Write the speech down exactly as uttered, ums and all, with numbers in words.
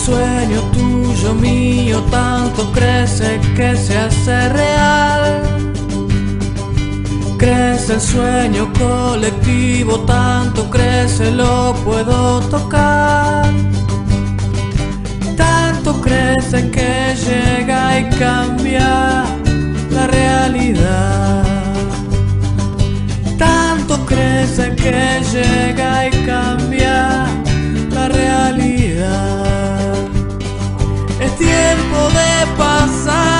sueño tuyo, mío, tanto crece que se hace real. Crece el sueño colectivo, tanto crece lo puedo tocar. Tanto crece que llega y cambia la realidad. Tanto crece que llega y cambia la realidad. Es tiempo de pasar